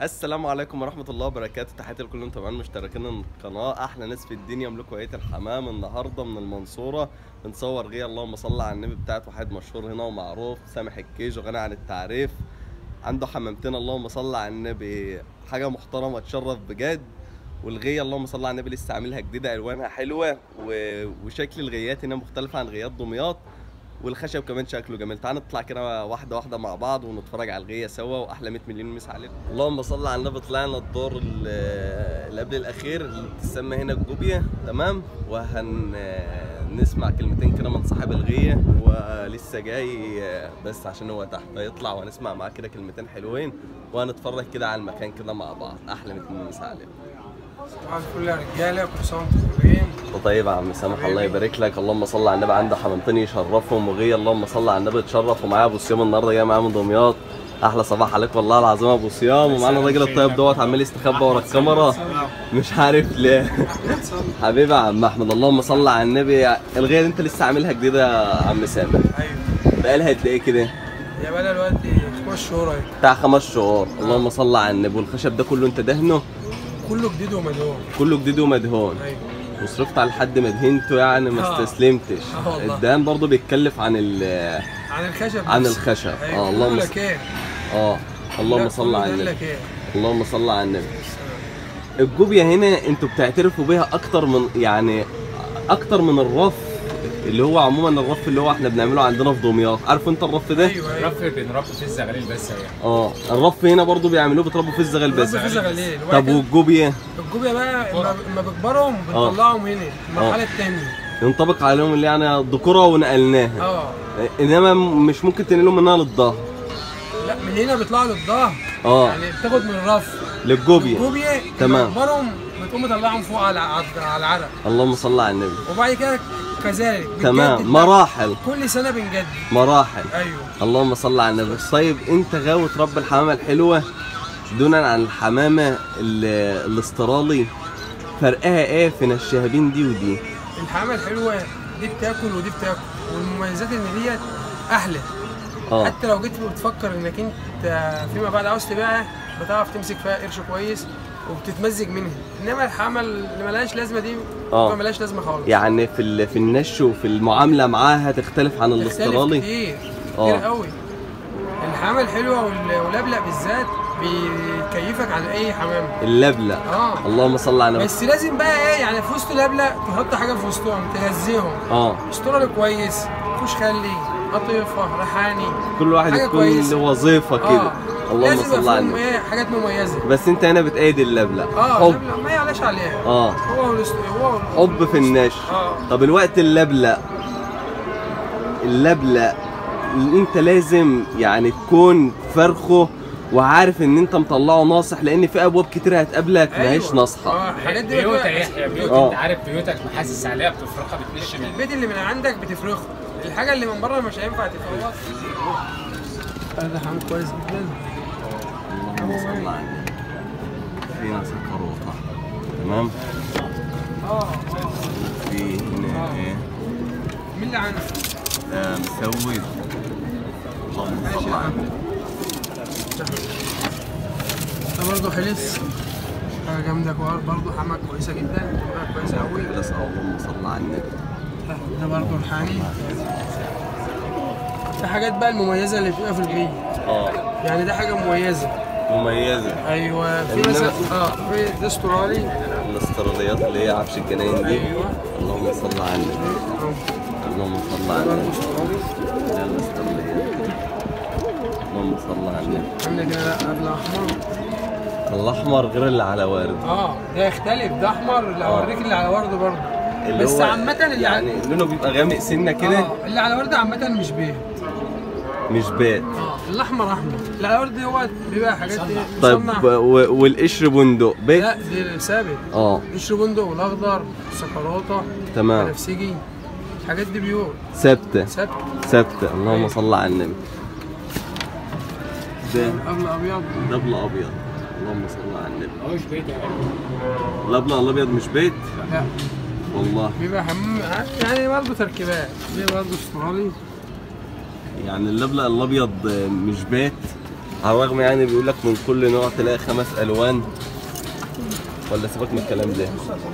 السلام عليكم ورحمة الله وبركاته. تحياتي لكل طبعا مشتركين القناة، أحلى ناس في الدنيا ملوك هيئة الحمام. النهاردة من المنصورة بنصور غير اللهم صل على النبي بتاعت واحد مشهور هنا ومعروف، سامح الكيج وغني عن التعريف. عنده حمامتين اللهم صل على النبي، حاجة محترمة تشرف بجد. والغية اللهم صل على النبي لسه عاملها جديدة، ألوانها حلوة وشكل الغيات هنا مختلفة عن غيات دمياط، والخشب كمان شكله جميل. تعال نطلع كده واحده واحده مع بعض ونتفرج على الغيه سوا، واحلى 100 مليون مسا عليكم. اللهم صل على النبي. طلعنا الدور اللي قبل الاخير اللي بتسمى هنا الجوبيه، تمام. نسمع كلمتين كده من صاحب الغيه، هو لسه جاي بس عشان هو تحت، فيطلع وهنسمع معاه كده كلمتين حلوين وهنتفرج كده على المكان كده مع بعض. احلى 100 مليون مسا عليكم. صباح الفل يا رجاله، كل سنه وانتم طيبين. طيب يا عم سامح، الله يبارك لك. اللهم صل على النبي. عنده حمامتين يشرفهم وغيه اللهم صل على النبي تشرف. ومعايا ابو صيام النهارده جاي معايا من دمياط. احلى صباح عليك والله العظيم ابو صيام. ومعانا الراجل الطيب دوت عمال يستخبى ورا الكاميرا مش عارف ليه. حبيبي يا عم احمد، اللهم صل على النبي. الغيه دي انت لسه عاملها جديده يا عم سامح؟ ايوه. بقالها قد ايه كده؟ يا بقى دلوقتي 5 شهور اهي. بتاع 5 شهور. اللهم صل على النبي. والخشب ده كله انت دهنه؟ كله جديد ومدهون. كله جديد ومدهون. ايوه. وصرفت على حد مدهنته يعني ما استسلمتش. الدهان برضه بيتكلف عن الخشب. عن الخشب. أيوة. اللهم اللهم صل على النبي. اللهم صل على النبي. الجوبيه هنا انتوا بتعترفوا بيها اكتر من اكتر من الرف اللي هو عموما الرف اللي هو احنا بنعمله عندنا في دمياط. عارف انت الرف ده؟ ايوه. الرف بنربي فيه الزغاليل بس يعني. الرف هنا برضه بيعملوه بتربوا فيه الزغال بس. بنربي فيه زغاليل. طب والجوبيه؟ الجوبيه بقى لما بيكبرهم بنطلعهم هنا المرحله الثانيه. ينطبق عليهم اللي يعني الذكوره ونقلناها. انما مش ممكن تنقلهم منها للظهر. لا، من هنا بيطلعوا للظهر. يعني بتاخد من الرف للجوبيه. تمام. بيكبرهم بتقوم مطلعهم فوق على العرق. اللهم صل على النبي. وبعد كده كذلك تمام. مراحل كل سنه بنجدد مراحل. ايوه. اللهم صل على النبي. طيب انت غاوي تربي الحمامه الحلوه دونا عن الحمامه الاسترالي، فرقها ايه في الشهابين دي ودي؟ الحمامه الحلوه دي بتاكل ودي بتاكل، والمميزات ان ديت احلى. حتى لو جيت بتفكر انك انت فيما بعد عاوز تبيعها بتعرف تمسك فيها قرش كويس وبتتمزج منها. انما الحمامه اللي ملهاش لازمه دي ما ملهاش لازمه خالص. يعني في النش وفي المعامله معاها تختلف عن الاسترالي كتير قوي. الحمامه الحلوه واللبلق بالذات بيكيفك عن اي حمامه. اللبلق اللهم صل على النبي. بس لازم بقى ايه يعني في وسط اللبلق تحط حاجه في وسطهم تغذيهم. استرالي كويس، كوش خلي، قطيفه، ريحاني، كل واحد يكون له وظيفه كده. اللهم صل على النبي. ايه حاجات مميزه. بس انت هنا بتأيد اللبلق. اللبلق ما يعلاش عليها. هو حب في النش. طب الوقت اللبلق انت لازم يعني تكون فرخه وعارف ان انت مطلعه ناصح، لان في ابواب كتير هتقابلك ماهيش ناصحه. الحاجات دي بيوت يا بيوت. انت عارف بيوتك محاسس عليها بتفرخها بتنش منها. البيت اللي من عندك بتفرخه، الحاجه اللي من بره مش هينفع تفرخها. ده حمام كويس جدا. اللهم صل على النبي. في ناس كروطه تمام. في هنا ايه؟ مين اللي عندك؟ مسود. اللهم صل على النبي. ده برضه حلس، حاجه جامده برضه، حمامه كويسه جدا، كويسه قوي. اللهم صل على النبي. ده برضه ريحاني. في حاجات بقى المميزه اللي بتبقى في الغي. يعني ده حاجه مميزه. ايوه. في مثلا في ده استرالي. الاستراليات اللي هي عفش الجناين دي. ايوه. اللهم صل على النبي. اللهم صل على النبي. لا الاستراليات. اللهم صل على النبي. عندك كده قبل احمر. الاحمر غير اللي على ورد. ده يختلف، ده احمر. اللي هوريك اللي على ورد برضه. بس عامة اللي يعني لونه بيبقى غامق سنه كده. اللي على ورد عامة مش بيت. الاحمر احمر. اللي على ورد هو بيبقى حاجات دي. طيب والقشر بندق بيت؟ لا دي ثابت. قشر بندق والاخضر والسكروطه. تمام. بنفسجي. الحاجات دي بيور ثابته. اللهم صل على النبي. ده قبل ابيض. اللهم صل على النبي. هو مش بيت يعني. اللبلق الابيض مش بيت؟ لا والله. بيبقى حمام يعني برضه تركيبات. بيبقى برضه استرالي. يعني اللبلق الابيض مش بيت؟ على الرغم يعني بيقول لك من كل نوع تلاقي 5 الوان، ولا سيبك من الكلام ده؟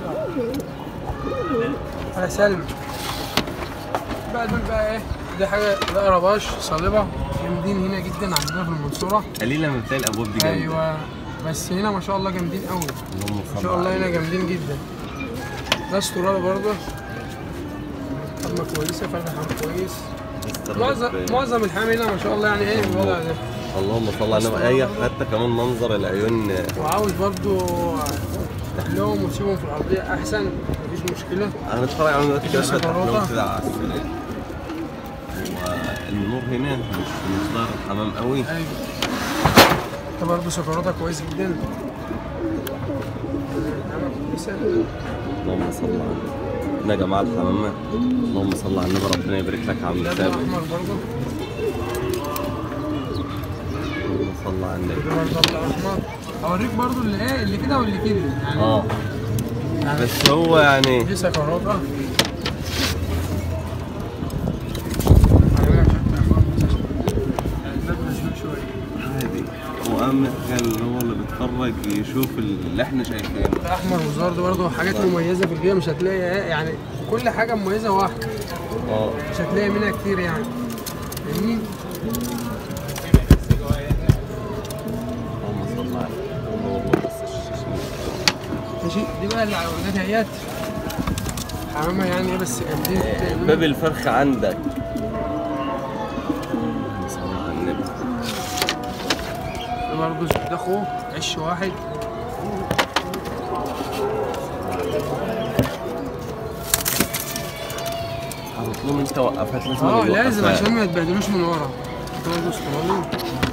على سلم بقى دول بقى ايه، دي حاجه، ده قرباش صليبه جامدين هنا جدا عندنا في المنصوره. قليلا من تلاقي الابواب دي جامده. ايوه بس هنا ما شاء الله جامدين قوي، ما شاء الله هنا جامدين جدا. ده استرالي برضه، حمى كويسه، فرخه حمى كويس. معظم الحمام هنا ما شاء الله يعني ايه بالوضع ده. اللهم صل على النبي. اي حتى كمان منظر العيون. وعاوز برضه تفتح لهم وتسيبهم في الارضيه احسن، مفيش مشكله. هنتفرج على دلوقتي كده، فتح لهم كده على السرير. والنور هنا مش ظاهر الحمام قوي. ايوه ده برضه سكراتها كويس جدا. اللهم صل على النبي. يا جماعه الحمامات، اللهم صل على النبي، ربنا يبارك لك يا عم ده ثابت. احمر برضه، اللهم صل على النبي. ده برضه احمر. اوريك برضه اللي ايه، اللي كده واللي كده يعني. يعني بس هو يعني دي سكراتها. واهم حاجه اللي هو اللي بيتفرج يشوف اللي احنا شايفينه. ده احمر وزرد برضه، حاجات مميزه في البيئه، مش هتلاقي يعني كل حاجه مميزه واحده. مش هتلاقي منها كتير يعني، فاهمني؟ اللهم صل على النبي. ماشي. دي بقى اللي على ولادها اهيت، حمامه يعني ايه بس جامدين. باب الفرخ عندك. اللهم صل على النبي. ده برضه ده اخوه عش واحد. حاطط لهم انت وقفات لازم. لازم عشان ما يتبهدلوش من ورا. ده استرالي.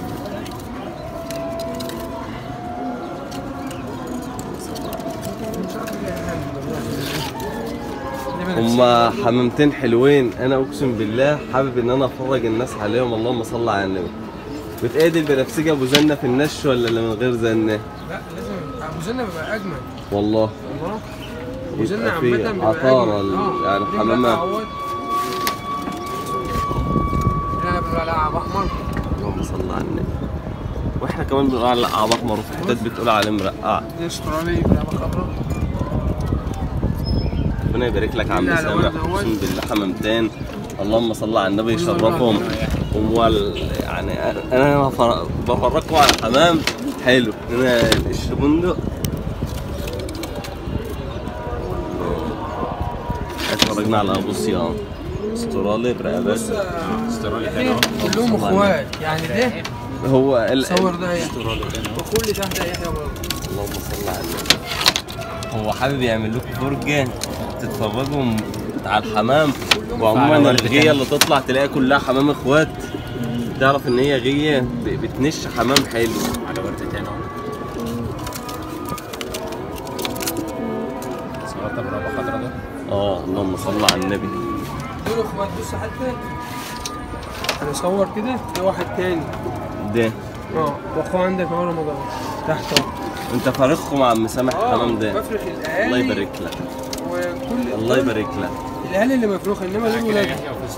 هما حمامتين حلوين، انا اقسم بالله حابب ان انا افرج الناس عليهم. اللهم صل على النبي. بتقادل بنفسجي ابو زنه في النش ولا اللي من غير زنه؟ لا لازم ابو زنه بيبقى اجمل. والله ابو زنه عامه بيبقى عطاره اجمل. يعني حمامات. هنا بنقول عليها عب احمر. اللهم صل على النبي. واحنا كمان بنقول على عب احمر، وفي حتت بتقول عليه مرقع. دي استرالي برقبه خضراء. ربنا يبارك لك يا عم سامح، اقسم بالله حمامتين اللهم صل على النبي يشرفهم. يعني انا بفرجكم على حمام حلو. هنا القشر بندق. اتفرجنا على ابو صيام استرالي برقبات. استرالي تاني اهو. كلهم اخوات يعني. ده هو صور ده استرالي وكل تحت يحيى برضه. اللهم صل على النبي. هو حابب يعمل لكم فرجه تتفرجوا على الحمام. وعموما الغيه اللي تطلع تلاقي كلها حمام اخوات، تعرف ان هي غيه بتنش حمام حلو. على ورده تاني اهو. صورتها برقبه خضراء ده. اللهم صل على النبي. دول اخوات. بص حتى هنصور كده. ده واحد تاني ده واخوه عندك اهو رمضان تحت اهو. انت فارقهم مع عم سامح الحمام ده. بفرخ الاهالي. الله يبارك لك. وكل الله يبارك لك. الاهالي اللي مفروخه، انما دول ولاد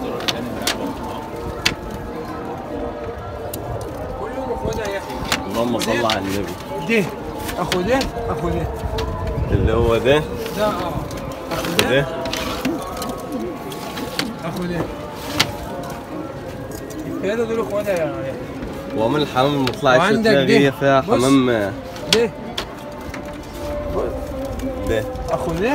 كلهم اخواتها يحيى. اللهم صل على النبي. ده اخو ده اخو ده اللي هو ده اخو ده اخو ده الثلاثه دول اخواتها يحيى. وعمل الحمام المطلع وعندك فيها غيه فيها حمام. ده اخو ده.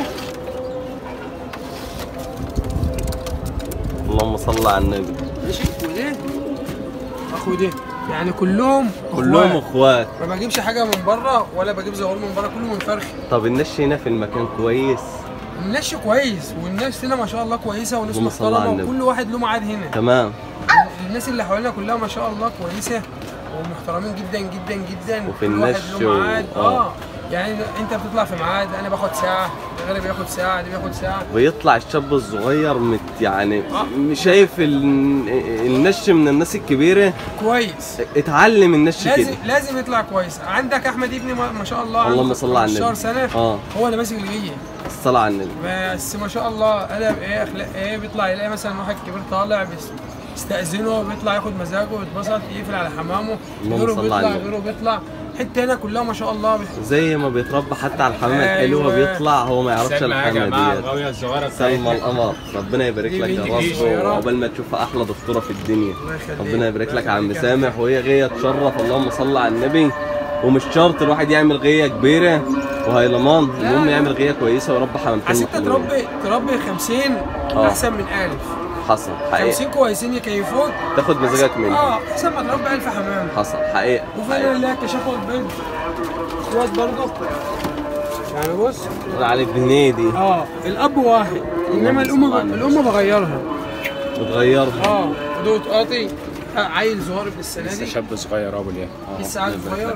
اللهم صل على النبي. ماشي. وده اخو ده، يعني كلهم اخوات. ما بجيبش حاجه من بره ولا بجيب زغور من بره، كله من فرخ. طب النش هنا في المكان كويس؟ النش كويس، والناس هنا ما شاء الله كويسه، وناس محترمه، وكل واحد له ميعاد هنا. تمام. الناس اللي حوالينا كلها ما شاء الله كويسه ومحترمين جدا جدا جدا. وفي كل واحد النش له ميعاد. يعني انت بتطلع في ميعاد، انا باخد ساعه، غيري بياخد ساعه، دي بياخد ساعه. ويطلع الشاب الصغير يعني شايف النش من الناس الكبيره كويس. اتعلم النش كده. لازم يطلع كويس. عندك احمد ابني ما شاء الله، اللهم صل على النبي. 15 سنه هو اللي ماسك الغيه. الصلاه على النبي. بس ما شاء الله ادب اخلاق بيطلع يلاقي مثلا واحد كبير طالع يستأذنه بيطلع ياخد مزاجه ويتبسط يقفل على حمامه، اللهم غيره صل بيطلع على النبي. غيره بيطلع. حته هنا كلها ما شاء الله زي ما بيتربى حتى على الحمام الحلوه أيوة. بيطلع هو ما يعرفش سلمى يا الحمامه جماعه ديت. الغاويه الصغيره سلمى القمر، ربنا يبارك دي لك يا بنتي رب، صغيرة. وعقبال ما تشوفها احلى دكتوره في الدنيا. الله يخليك. ربنا يبارك لك يا عم يخليك. سامح، وهي غيه تشرف. اللهم صل على النبي. ومش شرط الواحد يعمل غيه كبيره وهيلمان، المهم يعمل غيه كويسه ويربي حمامتين عشان انت حلوين. تربي 50 احسن من 1000. حصل حقيقه، 50 كويسين يكيفوك تاخد مزاجك منه. احسن ما تربي 1000 حمام. حصل حقيقه وفي حقيقه. اللي هي كشافه البيض اخوات برضه، يعني بص قول عليك بهنيدي الاب واحد انما الام بغيرها بتغيرها. دوت قاطي عيل صغير ابن السنه لسه دي، شاب صغير ابو ليه. لسه عيل صغير.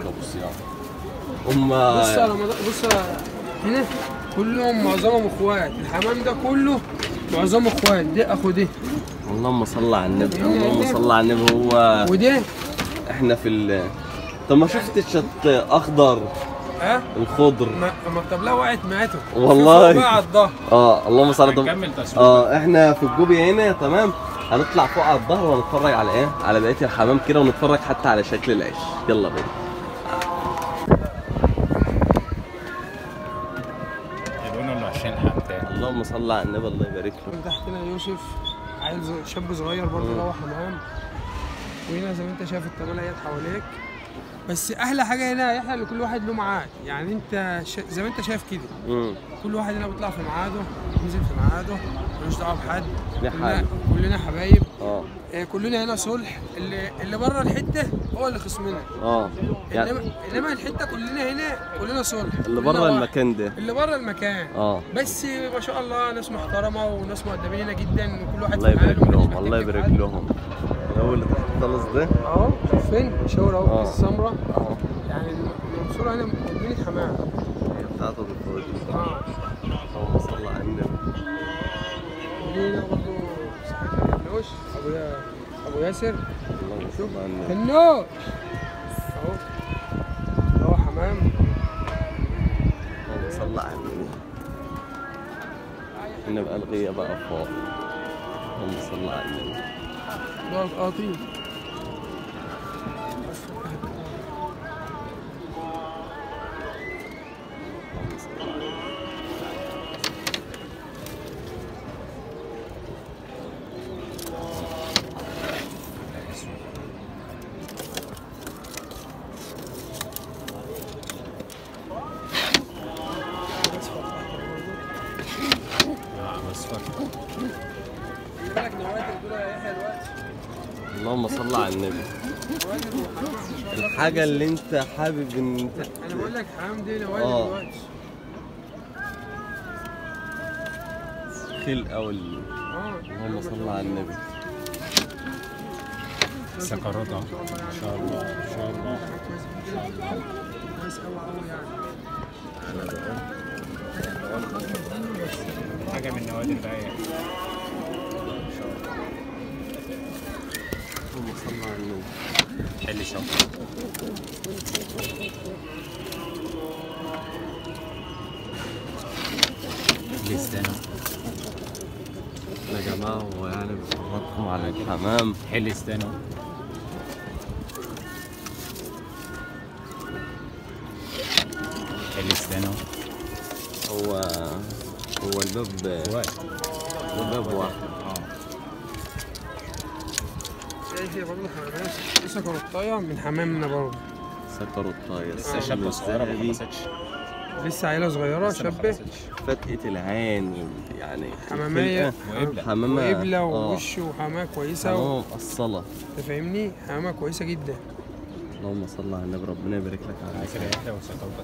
هم بص هنا كلهم معظمهم اخوات، الحمام ده كله معظمه اخوات، ده اخو ده. اللهم صل على النبي، اللهم صل على النبي. هو وده احنا في طب ما شفتش اخضر الخضر المكتب لا وقعت ماتوا والله بقى على الظهر. اللهم صل على النبي. هنكمل تصوير. احنا في الجوبي هنا تمام، هنطلع فوق على الظهر ونتفرج على ايه، على بقيه الحمام كده، ونتفرج حتى على شكل العيش. يلا بينا. يقولوا له عشان حتى. اللهم صل على النبي، الله يبارك له. من تحتنا يوسف عيل شاب صغير برضه اللي هو حمام. وهنا زي ما انت شايف الطبيعه حواليك. بس احلى حاجه هنا يا يحيى ان كل واحد له ميعاد، يعني انت زي ما انت شايف كده كل واحد هنا بيطلع في ميعاده، بينزل في ميعاده، ملوش دعوه بحد. كلنا حبايب. كلنا هنا صلح. اللي بره الحته هو اللي خصمنا. يعني انما الحته كلنا هنا كلنا صلح. اللي بره المكان ده، اللي بره المكان. بس ما شاء الله ناس محترمه وناس مؤدبين هنا جدا، وكل واحد الله يبارك لهم، الله يبارك لهم. الاول اللي تحت خالص ده شوف فين شاور اهو، الكيس السمراء يعني المنصوره هنا مدينه حمام. هي بتاعته بالفوق. اللهم صل على النبي. هنا برضه صاحبنا النوش ابو ياسر. شوف النوش اهو ده هو حمام. اللهم صل على النبي. هنا بقى الغيه بقى فوق. اللهم صل على النبي. ده القاطي. اللهم صل على النبي. الحاجة اللي انت حابب ان انت انا بقول لك حمام دي نوادي دلوقتي. خلقة اللهم صل على النبي. سكرتها ان شاء الله ان شاء الله. كويس قوي قوي يعني. حاجه من نوادي الباقيه. اللهم صل على النبي. حل شوف. لسانه يا جماعة هو يعني بفرجكم على الحمام. حل لسانه. حل لسانه. هو الباب واحد. هي برضه حمامات لسه كروطايه من حمامنا برضه. سكروطايه لسه شابه صغيره ما خلصتش. لسه عيله صغيره شابه. فتقة العين يعني حمامية حمامة وقبلة ووش وحمامة كويسة مقصلة. انت فاهمني؟ حمامة كويسة جدا. اللهم صل على النبي، ربنا يبارك لك على كده.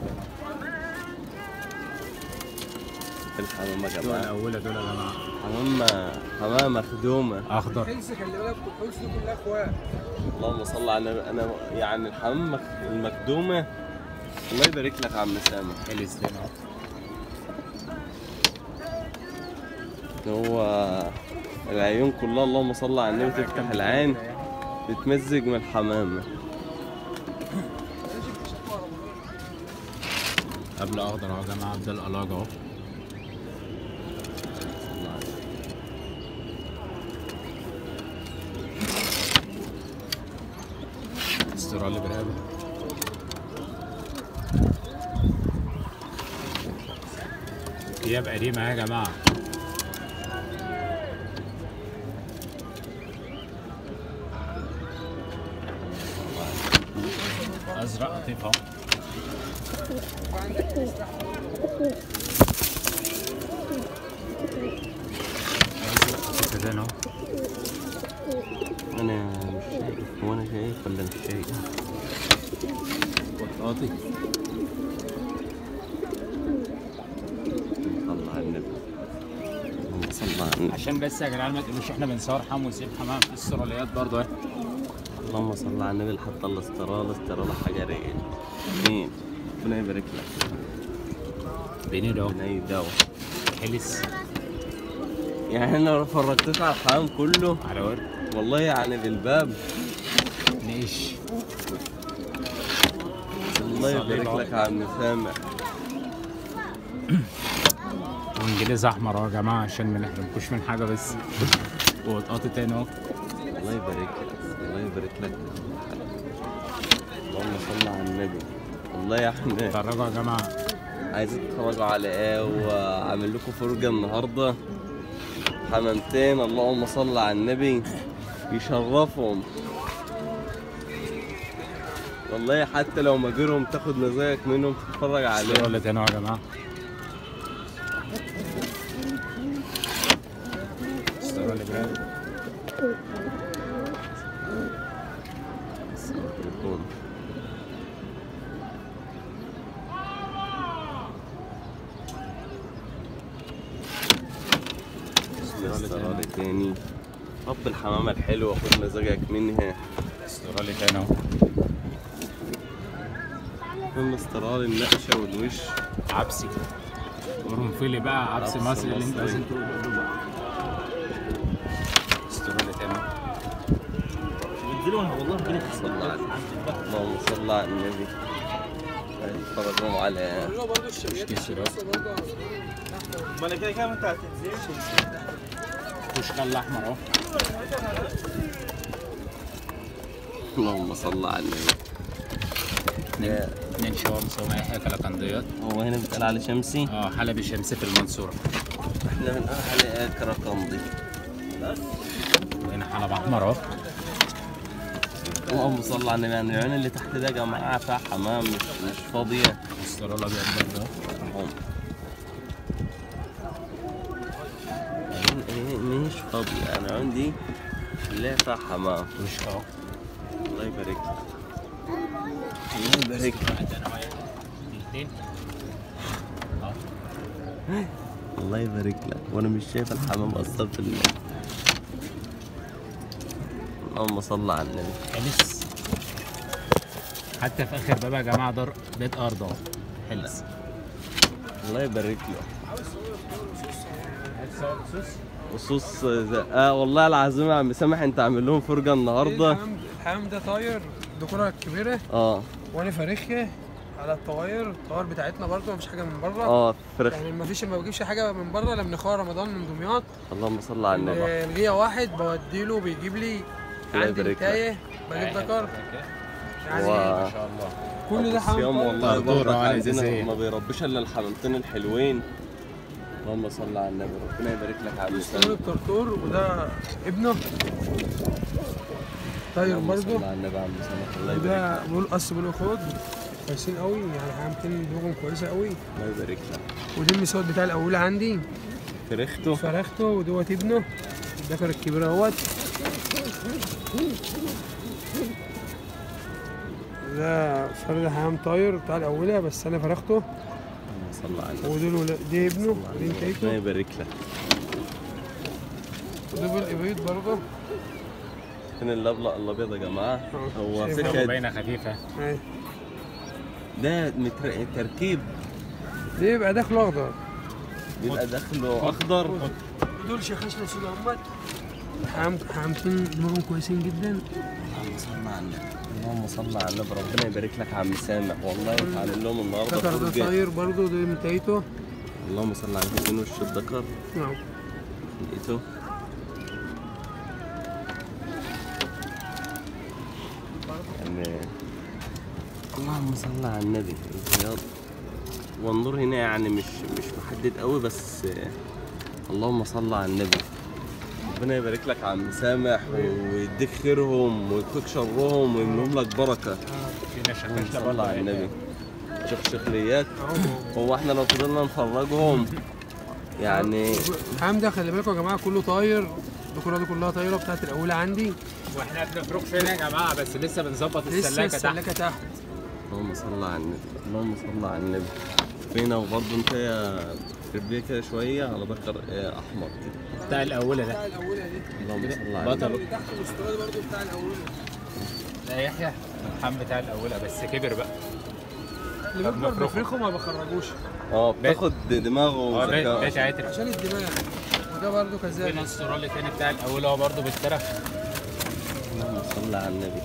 الحمامة يا جماعة الأولى دول يا جماعة حمامة خدومة أخضر. حلس خلي بالك، الحلس دي كلها اخوات. اللهم صل على النبي. أنا يعني الحمامة المخدومة الله يبارك لك يا عم سامح. الإسلام هو العيون كلها اللهم صل على النبي تفتح العين بتمزج من الحمامة. قبل أخضر أهو يا جماعة، ده الألاجة أهو. استرالي برقبة. ثياب قديمة يا جماعة. أزرق لطيف أهو. كده أهو. انا مش شايف، هو انا شايف ولا مش شايف؟ بطاطي. صلى على النبي، اللهم صل على النبي. عشان بس يا جدعان ما تقولوش احنا بنصور حمام ونسيب حمام في السراليات برضه اهي. اللهم صل على النبي. لحد الاسترالة حجرية. مين؟ ربنا يبارك لك. بيني ده ربنا يداوم. حلس يعني انا لو فرجتك على الحمام كله على ورد والله يعني بالباب. نقش. الله يبارك لك يا عم سامح. وانجليز احمر اهو يا جماعه عشان ما نحرمكوش من حاجه بس. وطاطي تاني اهو. الله يبارك لك، الله يبارك لك. اللهم صل على النبي. والله يا احمد اتفرجوا يا جماعه. عايزين تتفرجوا على ايه؟ وعامل لكم فرجه النهارده حمامتين. اللهم صل على النبي. يشرفهم والله، حتى لو مجرهم تاخد مزاجك منهم تتفرج عليهم. ولا تاني يا جماعه. استرالي برقبة. استرالي تاني. طب الحمامة الحلوة خد مزاجك منها. استرالي تاني اهو. فيلم استرالي النقشة والوش. عبسي قرنفلي بقى، عبسي مصري اللي انت عايزين تقوله بقى. استرالي تاني اهو. والله ربنا صلى على النبي. اللهم صل على النبي. اتفرجوا على ما انا كده كده انت هتنزل. كشكال الاحمر اهو. اللهم صل على النبي. اتنين شمس وما يحيى كلاكنديات. هو هنا بيتقال على شمسي؟ حلبي شمسي في المنصورة. احنا بنقول عليه كراكندي. وهنا حلب احمر اهو. اللهم صل على النبي. يعني العين اللي تحت ده يا جماعة فيها حمام مش فاضية. استرالي ابيض برضه مش فاضية. يعني عندي اللي فيها حمام. وش اهو. الله يبارك لك. الله يبارك لك. الله يبارك لك. وانا مش شايف الحمام اصلا في اللهم صل على النبي. حلس. حتى في اخر باب يا جماعه دار بيت ارض اهو. حلس. الله يبارك له. وصوص والله العظيم يا عم سامح انت عامل لهم فرجه النهارده. الحمام ده طاير الذكوره الكبيره. وانا فارخها على الطواير بتاعتنا برضه، مفيش حاجه من بره. فرخ يعني ما بجيبش حاجه من بره الا من اخويا رمضان من دمياط. اللهم صل على النبي. الغيه واحد بوديله بيجيب لي عندي نتايه بجيب ذكر. يعني ما شاء الله كل ده حمام والله دورة عندنا ما بيربيش الا الحمامتين الحلوين. اللهم صل على النبي. ربنا يبارك لك يا عم سامي. الطرطور وده ابنه طاير برضه. اللهم صل على النبي يا عم سامح. الله يبارك وده بقول قص بقول خد كويسين قوي، يعني حمامتين دماغهم كويسه قوي. الله يبارك لك. ودي المسود بتاع الاولى عندي فرخته ودوت ابنه الذكر الكبير اهوت. ده فرد حمام طاير بتاع الاولى بس انا فرخته. اللهم صل على النبي. ودول دي ابنه ودي نتايته. ربنا يبارك لك. ودول الابيض برضه. فين الابيض يا جماعه؟ هو فكره فكره باينه خفيفه. ده تركيب. ده يبقى داخله اخضر. بيبقى داخله اخضر. دول شيخاشنا سود احمد. حمامتين دماغهم كويسين جدا. اللهم صل على النبي. اللهم صل على النبي. ربنا يبارك لك يا عم سامح. والله انت عامل لهم النهارده الذكر ده طاير برضه، ده نتايته. اللهم صل على النبي. فين وش الذكر؟ لقيته. يعني اللهم صل على النبي. البياض والنور هنا يعني مش محدد قوي، بس اللهم صل على النبي. ربنا يبارك لك يا عم سامح ويديك خيرهم ويكفيك شرهم ويملهم لك بركه. اللهم صل على النبي. شوف شخليات، هو احنا لو فضلنا نفرجهم يعني. الحمام ده خلي بالكم يا جماعه كله طاير، الدكوره دي كلها طايره بتاعت الاولى عندي. واحنا بنفرق فين يا جماعه؟ بس لسه بنظبط لسه السلاكه تحت. اللهم صل على النبي. اللهم صل على النبي. فينا وبرضه انت يا تربيه كده شويه على ذكر احمر كده بتاع الاولى ده. بتاع الاولى دي. اللهم صل على النبي. اللي تحت الاسترالي برضه بتاع الاولى. ده يحيى الحم بتاع الاولى بس كبر بقى. اللي بيكبر بفرخه ما بخرجوش. بتاخد دماغه وذكاء عشان الدماغ. وده برضه كذلك. في الاسترالي تاني بتاع الاولى هو برضه بالترف. اللهم صل على النبي.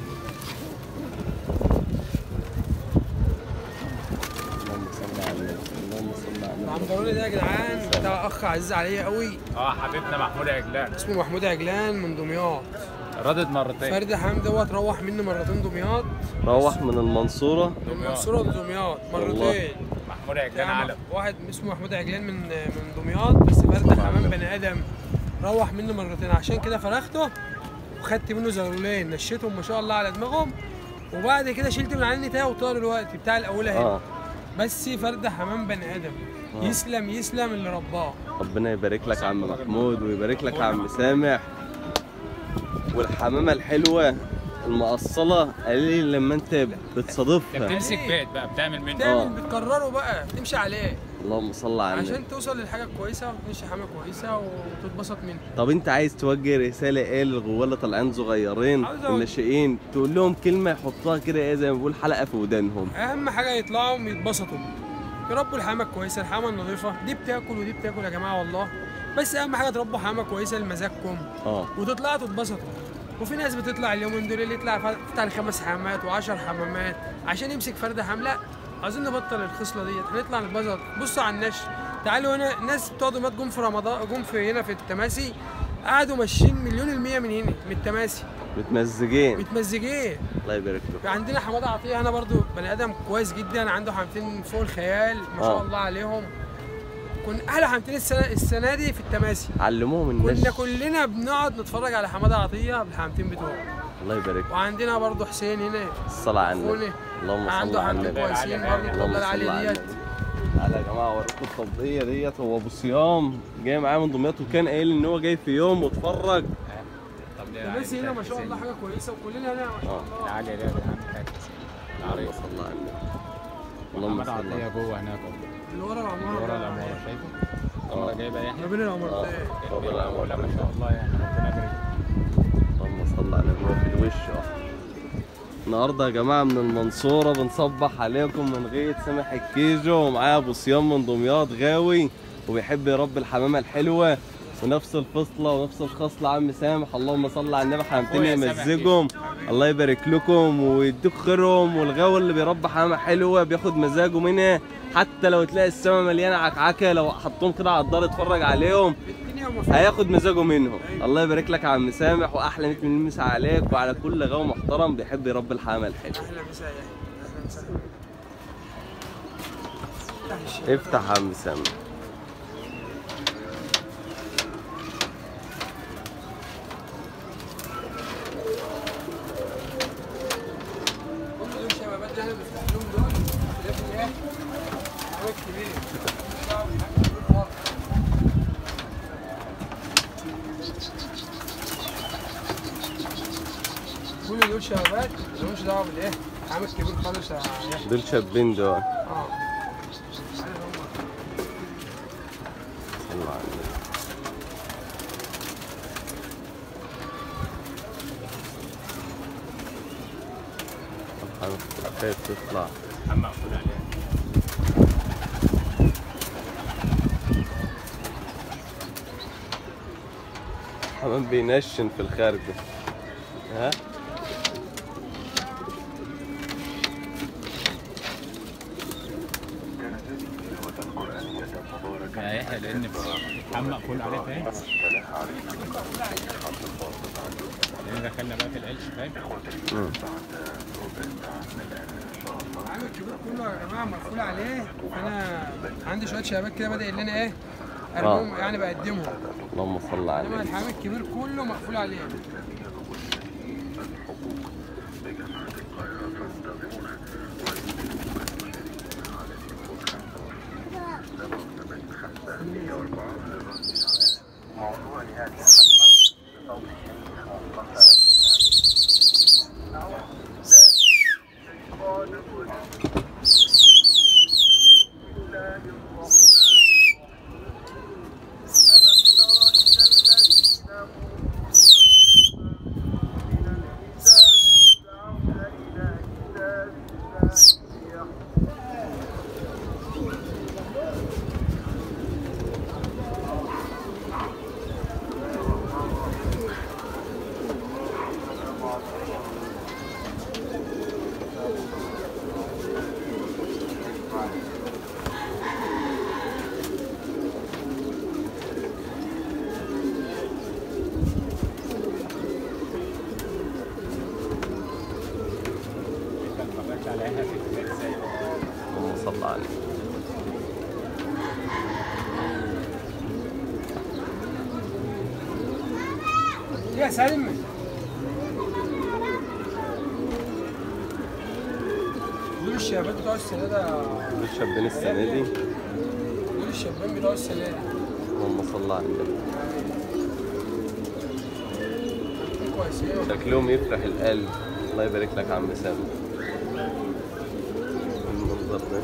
اللهم صل على النبي. اللهم صل على النبي. العنبروني ده يا جدعان بتاع اخ عزيز عليا قوي. حبيبنا محمود عجلان. اسمه محمود عجلان من دمياط. ردت مرتين. فرد حمام دوت روح مني مرتين دمياط. روح من المنصورة. من المنصورة لدمياط مرتين. محمود عجلان علم. واحد اسمه محمود عجلان من دمياط، بس فرد حمام بني ادم روح مني مرتين، عشان كده فرخته وخدت منه زغلولين نشيتهم ما شاء الله على دماغهم، وبعد كده شلت من عني تاه وطار الوقت بتاع الاولى هنا. بس فرد حمام بني ادم. يسلم اللي رباه. ربنا يبارك لك يا عم محمود ويبارك لك يا عم سامح. والحمامه الحلوه المقصله قليل لما انت بتصادفها بتمسك بيت بقى بتعمل منه بتكرره بقى تمشي عليه. اللهم صل على النبي. عشان توصل للحاجه كويسه وتمشي حمامه كويسه وتتبسط منها. طب انت عايز توجه رساله ايه للغواله طالعين صغيرين الناشئين، تقول لهم كلمه يحطوها كده ايه زي ما بقول حلقه في ودانهم؟ اهم حاجه يطلعوا يتبسطوا، يربوا الحمامه كويسه، الحمامه النظيفه دي بتاكل ودي بتاكل يا جماعه والله، بس اهم حاجه تربوا حمامه كويسه لمزاجكم وتطلعوا تتبسطوا. وفي ناس بتطلع اليومين دول اللي يطلع فتح 5 حمامات و10 حمامات عشان يمسك فرد حمام. لا، عايزين نبطل الخصله ديت، هنطلع نتبسط. بصوا على النشر، تعالوا هنا ناس بتوع دمياط جم في رمضان، جم في هنا في التماسي، قعدوا ماشيين 100% من هنا من التماسي متمزجين. الله يبارك له. عندنا حماده عطيه هنا برضو بني ادم كويس جدا، عنده حمامتين فوق الخيال ما شاء الله عليهم. كنا احلى حمامتين السنه دي في التماسي، علموهم الناس. كنا كلنا بنقعد نتفرج على حماده عطيه بالحمامتين بتوعه. الله يبارك. وعندنا برضو حسين هنا الصلاه على النبي. اللهم صل على النبي. كويسين برضو الطبله العاليه ديت. تعالى يا جماعه اوريكم الطبليه ديت. هو ابو صيام جاي معايا من دمياط وكان قايل ان هو جاي في يوم واتفرج. الناس هنا ما شاء الله حاجه كويسه وكلنا هنا ما شاء الله. العاليه دي اهم حاجه. اللهم صل على النبي. اللهم صل على النبي. جوه هناك اللي ورا العماره. ورا العماره شايفه؟ العماره جايبه يحيى. ما بين العمارتين. لا ما شاء الله يعني ربنا يبارك. اللهم صل على النبي. في الوش النهارده يا جماعه من المنصوره بنصبح عليكم من غيط سامح الكيجو، ومعايا ابو صيام من دمياط غاوي وبيحب يربي الحمامه الحلوه ونفس الفصله ونفس الخصله عم سامح. اللهم صل على النبي. حمامتين يمزجهم. الله يبارك لكم ويديك خيرهم. والغاوي اللي بيربي حمامه حلوه بياخد مزاجه منها، حتى لو تلاقي السما مليانه عكعكه لو حطهم كده على الدار اتفرج عليهم هياخد مزاجه منهم. الله يبارك لك يا عم سامح واحلى 100 مليون مسا عليك وعلى كل غاوي محترم بيحب يربي الحمامه الحلوه. اهلا مسا يا اهلا مسا. افتح يا عم سامح. كل دول شباب مالهمش دعوه بالايه؟ عامل كبير خالص يا يحيى. دول شابين دول. صلى على النبي. الحمام تطلع. عم اقفل عليها. الحمام بينشن في الخارج. ها؟ يا يحيى لان الحمام مقفول عليه فاهم؟ دخلنا بقى في العيش فاهم. العام الكبير كله يا جماعه مقفول عليه، فانا عندي شويه شباب كده بدأ اللي انا ايه ارميهم يعني بقدمهم. اللهم صل على انما النبي. الحمام الكبير كله مقفول عليه. اللهم صل على النبي. يا سلمى دول الشباب بتوع السنه ده، دول شابين السنة دي. دول الشباب بتوع السنه دي. اللهم صل على النبي. كويسين. شكلهم يفرح القلب. الله يبارك لك يا عم سامي. المنظر ده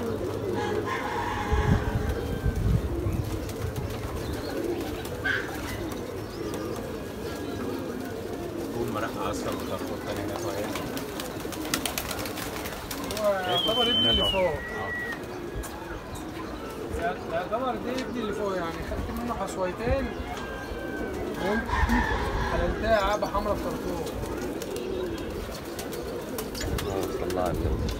طول ما راح اصلا بترفض تاني هنا كويس. هو يعتبر ابني اللي فوق. يعتبر دي ابني اللي فوق، يعني خدت منه حصويتين حللتها عابة حمرا بطرطوق. اللهم صل على النبي.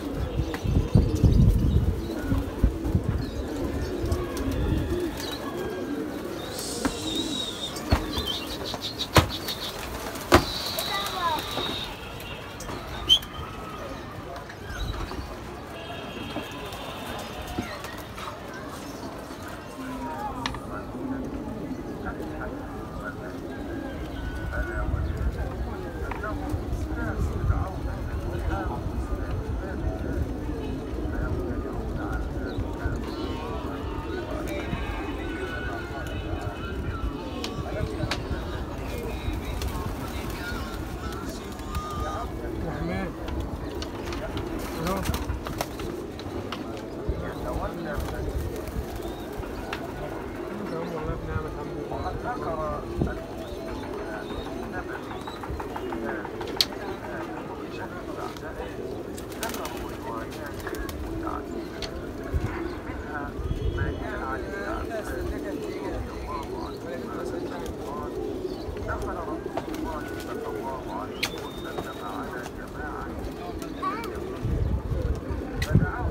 رحمن الو تمام والله بنعمة الحمد لله. فدعا